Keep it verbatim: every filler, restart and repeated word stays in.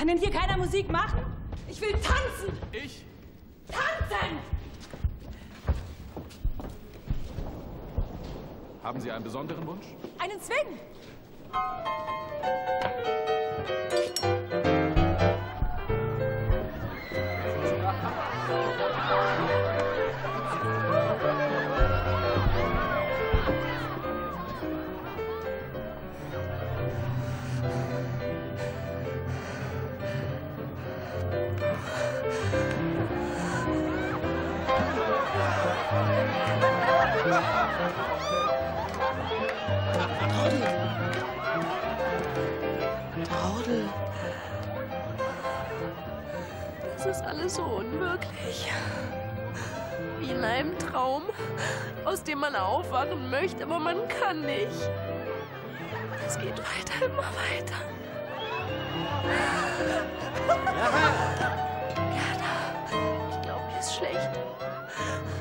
Kann denn hier keiner Musik machen? Ich will tanzen! Ich? Tanzen! Haben Sie einen besonderen Wunsch? Einen Swing! Traudl. Das ist alles so unwirklich. Wie in einem Traum, aus dem man aufwachen möchte, aber man kann nicht. Es geht weiter, immer weiter. Gerda, ich glaube, mir ist schlecht.